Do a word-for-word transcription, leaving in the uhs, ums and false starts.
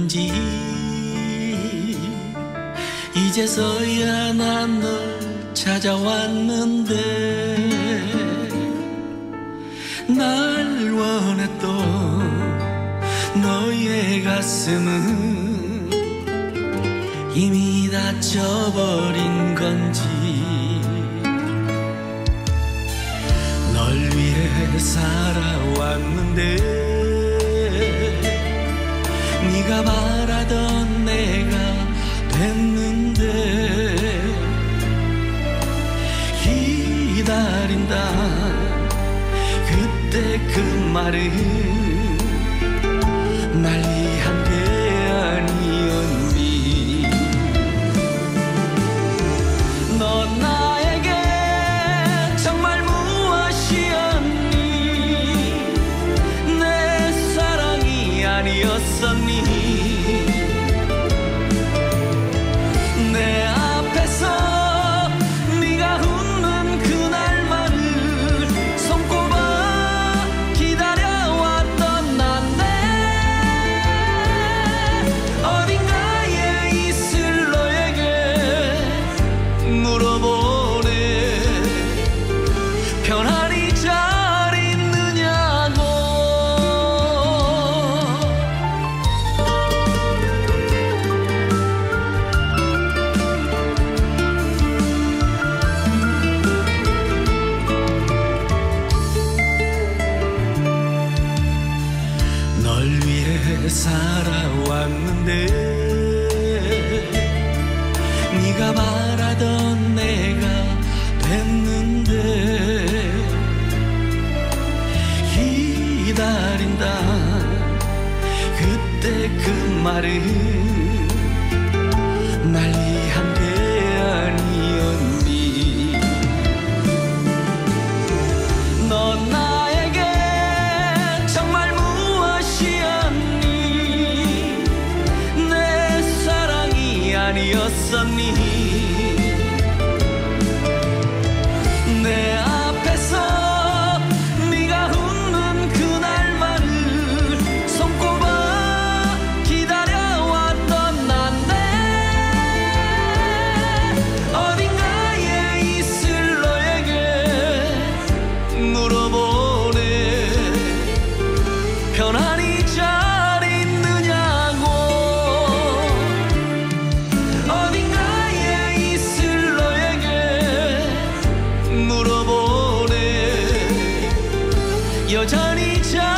건지 이제서야 난 널 찾아왔는데 날 원했던 너의 가슴은 이미 다쳐버린 건지 널 위해 살아왔는데 네가 바라던 내가 됐는데 기다린다 그때 그 말은 날 위한 게 아니었니. 넌 나에게 정말 무엇이었니. 내 사랑이 아니었었니. 내 앞에서 편안히 잘 있느냐고. 널 위해 살아왔는데 네가 바라던 내가 됐는데 기다린다 그때 그 말은 날 위한 게 아니었니. 넌 나에게 정말 무엇이었니. 내 사랑이 아니었었니. 내 앞에서 네가 웃는 그날만을 손꼽아 기다려왔던 난데 어딘가에 있을 너에게 물어보네. 편안히 잘 있느냐고. 어딘가에 있을 너에게 물어보네. 여전히 잘